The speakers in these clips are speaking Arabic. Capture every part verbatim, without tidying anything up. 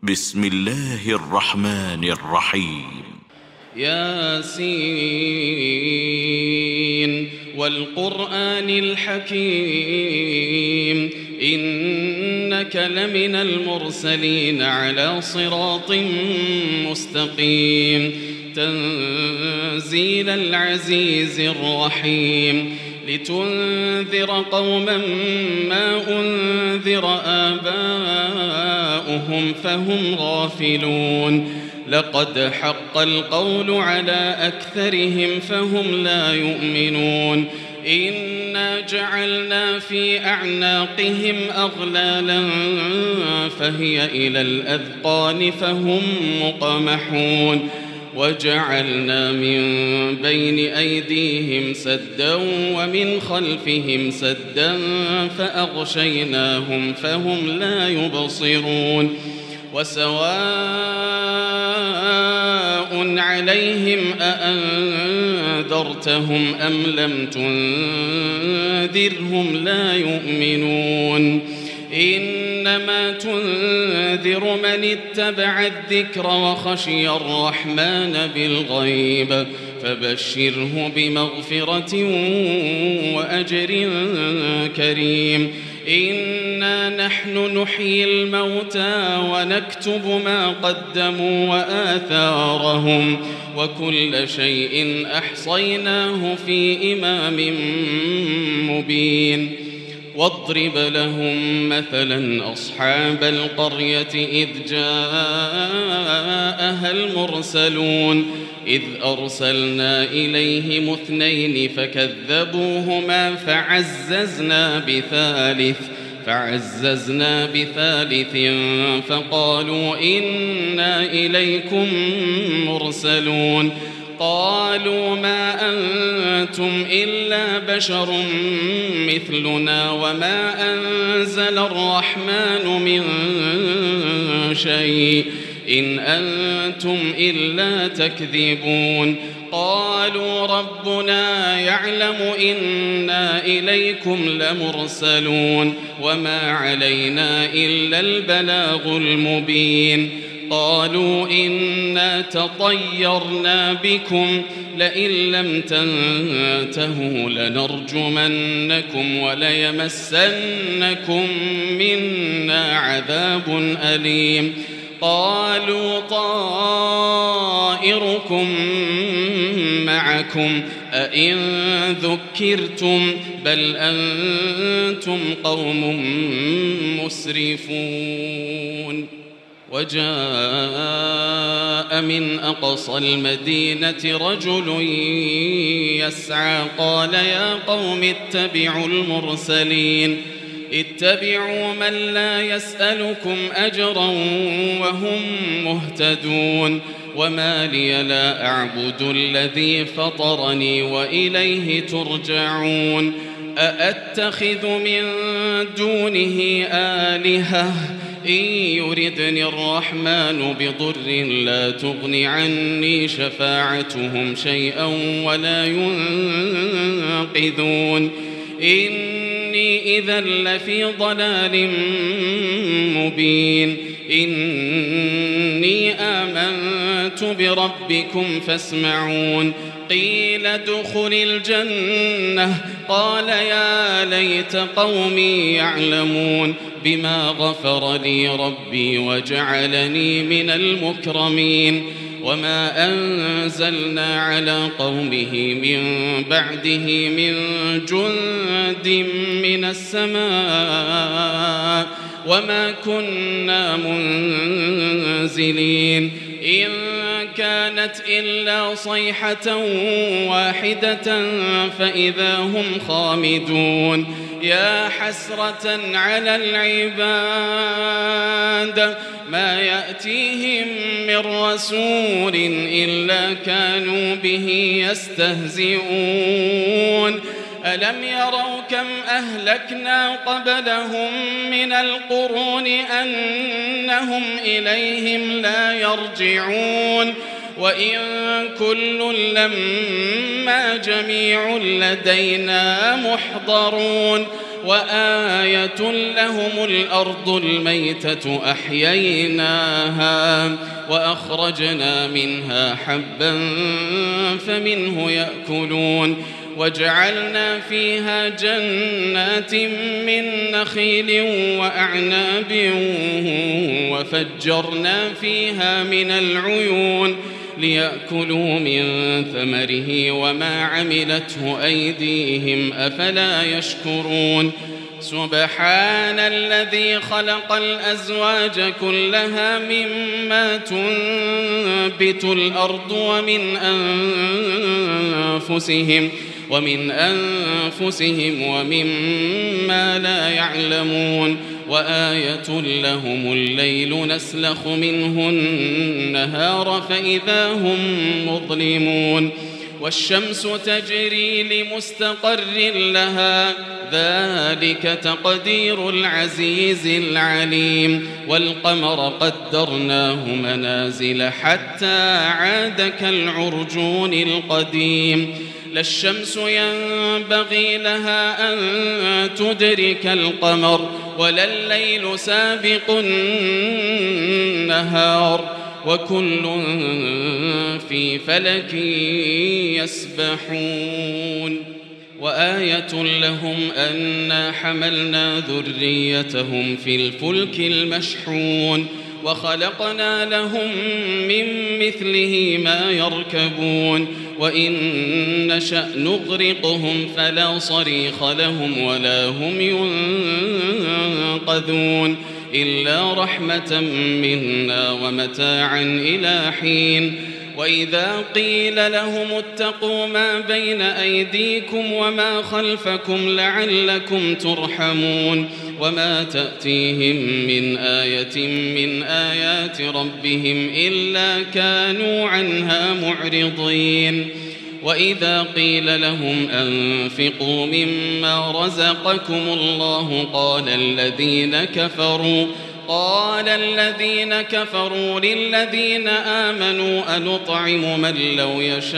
بسم الله الرحمن الرحيم. ياسين والقرآن الحكيم إنك لمن المرسلين على صراط مستقيم تنزيل العزيز الرحيم لتنذر قوما ما أنذر آباؤهم فهم غافلون لقد حق القول على أكثرهم فهم لا يؤمنون إنا جعلنا في أعناقهم أغلالا فهي إلى الأذقان فهم مقمحون وجعلنا من بين أيديهم سدا ومن خلفهم سدا فأغشيناهم فهم لا يبصرون وسواء عليهم أأنذرتهم أم لم تنذرهم لا يؤمنون إنما تنذر من اتبع الذكر وخشي الرحمن بالغيب فبشره بمغفرة وأجر كريم إنا نحن نحيي الموتى ونكتب ما قدموا وآثارهم وكل شيء أحصيناه في إمام مبين واضرب لهم مثلا أصحاب القرية إذ جاءها المرسلون إذ أرسلنا إليهم اثنين فكذبوهما فعززنا بثالث فعززنا بثالث فقالوا إنا إليكم مرسلون قالوا ما أنتم إلا بشر مثلنا وما أنزل الرحمن من شيء إن أنتم إلا تكذبون قالوا ربنا يعلم إنا إليكم لمرسلون وما علينا إلا البلاغ المبين قالوا إنا تطيرنا بكم لئن لم تنتهوا لنرجمنكم وليمسنكم منا عذاب أليم قالوا طائركم معكم أئن ذكرتم بل أنتم قوم مسرفون وجاء من أقصى المدينة رجل يسعى قال يا قوم اتبعوا المرسلين اتبعوا من لا يسألكم أجرا وهم مهتدون وما لي لا أعبد الذي فطرني وإليه ترجعون أأتخذ من دونه آلهة إن يردني الرحمن بضر لا تغن عني شفاعتهم شيئا ولا ينقذون إني إذا لفي ضلال مبين إني آمنت بربكم فاسمعون قيل ادخل الجنة قال يا ليت قومي يعلمون بما غفر لي ربي وجعلني من المكرمين وما أنزلنا على قومه من بعده من جند من السماء وما كنا منزلين إن كانت إلا صيحة واحدة فإذا هم خامدون يا حسرة على العباد ما يأتيهم من رسول إلا كانوا به يستهزئون ألم يروا كم أهلكنا قبلهم من القرون أنهم إليهم لا يرجعون وإن كل لما جميع لدينا محضرون وآية لهم الأرض الميتة أحييناها وأخرجنا منها حبا فمنه يأكلون وجعلنا فيها جنات من نخيل وأعناب وفجرنا فيها من العيون ليأكلوا من ثمره وما عملته أيديهم أفلا يشكرون سبحان الذي خلق الأزواج كلها مما تنبت الأرض ومن أنفسهم ومن أنفسهم ومما لا يعلمون وآية لهم الليل نسلخ منه النهار فإذا هم مظلمون والشمس تجري لمستقر لها ذلك تقدير العزيز العليم والقمر قدرناه منازل حتى عاد كالعرجون القديم لا الشمس ينبغي لها أن تدرك القمر ولا الليل سابق النهار وكل في فلك يسبحون وآية لهم أنا حملنا ذريتهم في الفلك المشحون وخلقنا لهم من مثله ما يركبون وإن نشأ نغرقهم فلا صريخ لهم ولا هم ينقذون إلا رحمة منا ومتاعا إلى حين وإذا قيل لهم اتقوا ما بين أيديكم وما خلفكم لعلكم ترحمون وما تأتيهم من آية من آيات ربهم إلا كانوا عنها معرضين وإذا قيل لهم أنفقوا مما رزقكم الله قال الذين كفروا قال الذين كفروا للذين آمنوا أنطعم من لو يشاء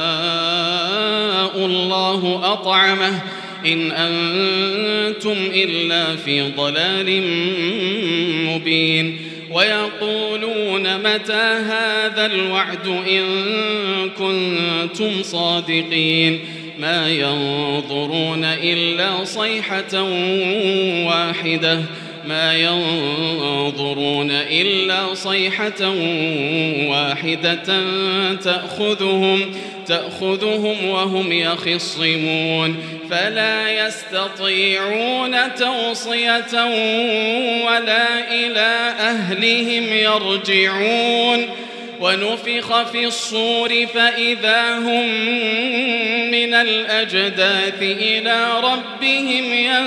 الله أطعمه إن أنتم إلا في ضلال مبين ويقولون متى هذا الوعد إن كنتم صادقين ما ينظرون إلا صيحة واحدة ما ينظرون إلا صيحة واحدة تأخذهم تأخذهم وهم يخصمون فلا يستطيعون توصية ولا إلى أهلهم يرجعون ونفخ في الصور فإذا هم من الأجداث إلى ربهم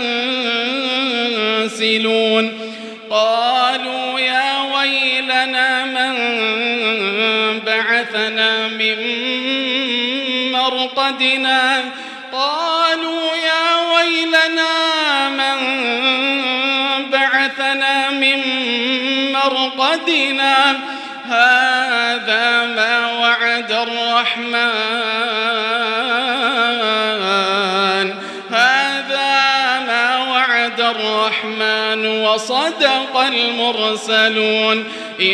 ينسلون قالوا يا ويلنا من بعثنا من مرقدنا قالوا يا ويلنا من بعثنا من مرقدنا هذا ما وعد الرحمن هذا ما وعد الرحمن وصدق المرسلون إن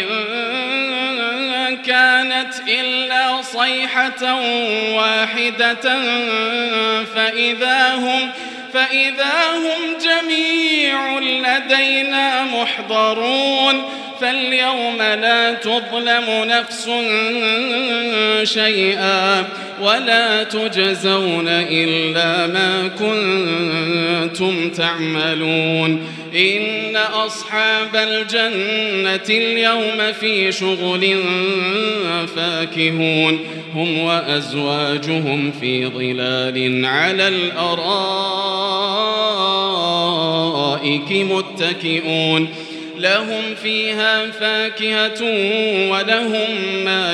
كانت إلا صيحة واحدة فإذا هم فإذا هم جميع لدينا محضرون فاليوم لا تظلم نفس شيئا ولا تجزون إلا ما كنتم تعملون إن أصحاب الجنة اليوم في شغل فاكهون هم وأزواجهم في ظلال على الأرائك متكئون لهم فيها فاكهة ولهم ما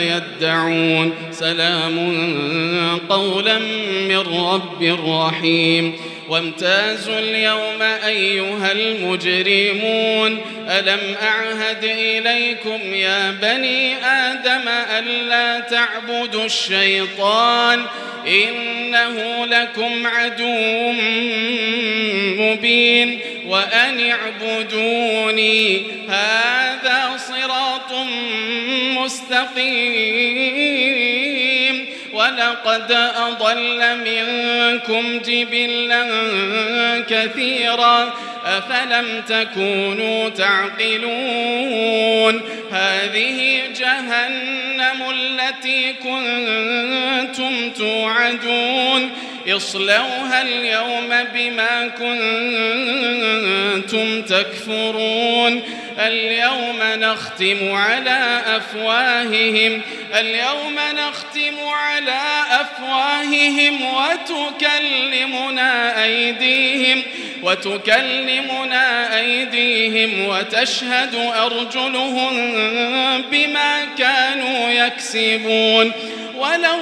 يدعون سلام قولا من رب رحيم وامتازوا اليوم أيها المجرمون ألم أعهد إليكم يا بني آدم ألا تعبدوا الشيطان إنه لكم عدو مبين وأن اعبدوني هذا صراط مستقيم ولقد أضل منكم جبلا كثيرا أفلم تكونوا تعقلون هذه جهنم التي كنتم توعدون اصلوها اليوم بما كنتم تكفرون اليوم نختم على أفواههم اليوم نختم على أفواههم وتكلمنا أيديهم وتكلمنا أيديهم وتشهد أرجلهم بما كانوا يكسبون ولو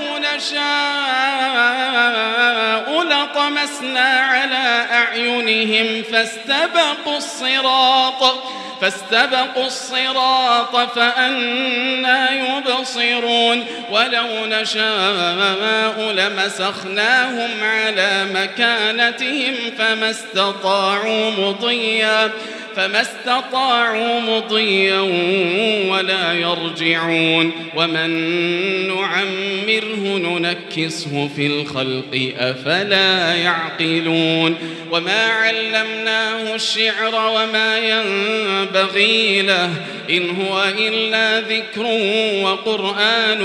نشاء لطمسنا على أعينهم فاستبقوا الصراط فاستبقوا الصراط فأنى يبصرون ولو نشاء لمسخناهم على مكانتهم فما استطاعوا مضيا فما استطاعوا مضيا ولا يرجعون ومن نعمره ننكسه في الخلق أفلا يعقلون وما علمناه الشعر وما ينبغي له إن هو إلا ذكر وقرآن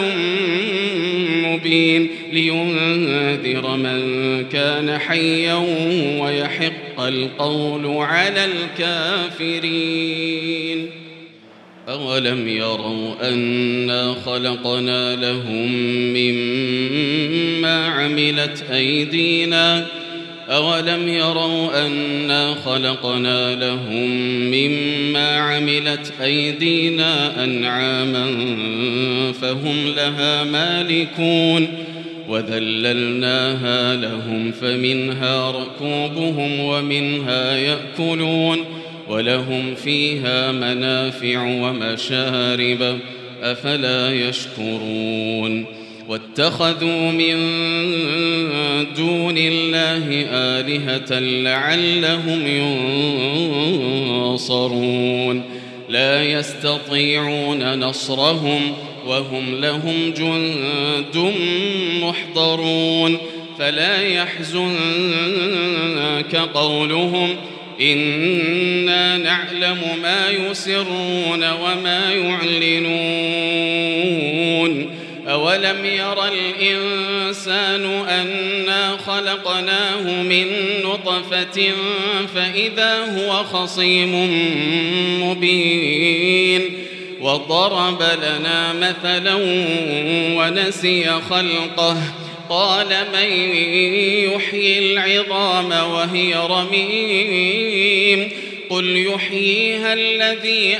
مبين لينذر من كان حيا ويحق القول على الكافرين أولم يروا أنا خلقنا لهم مما عملت أيدينا أولم يروا أنا خلقنا لهم مما عملت أيدينا أنعاما فهم لها مالكون وذللناها لهم فمنها ركوبهم ومنها يأكلون ولهم فيها منافع ومشارب أفلا يشكرون واتخذوا من دون الله آلهة لعلهم ينصرون لا يستطيعون نصرهم وهم لهم جند محضرون فلا يحزنك قولهم إنا نعلم ما يسرون وما يعلنون أولم ير الإنسان أنا خلقناه من نطفة فإذا هو خصيم مبين وضرب لنا مثلا ونسي خلقه قال من يحيي العظام وهي رميم قل يحييها الذي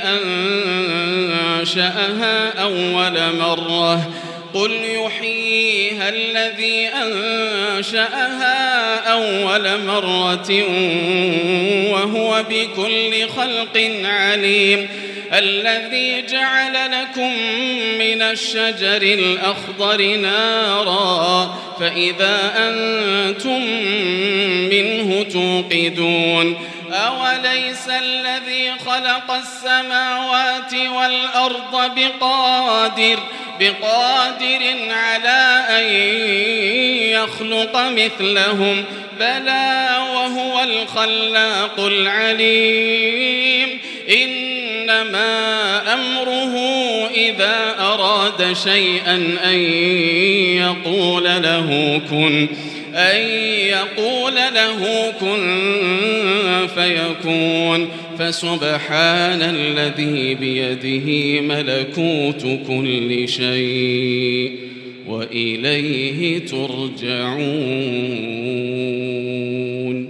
أنشأها أول مرة قل يحييها الذي أنشأها أول مرة وهو بكل خلق عليم الذي جعل لكم من الشجر الأخضر نارا فإذا أنتم منه توقدون أوليس الذي خلق السماوات والأرض بقادر بقادر على أن يخلق مثلهم بلى وهو الخلاق العليم إنما أمره إذا أراد شيئا أن يقول له كن أن يقول له كن فيكون فسبحان الذي بيده ملكوت كل شيء وإليه ترجعون.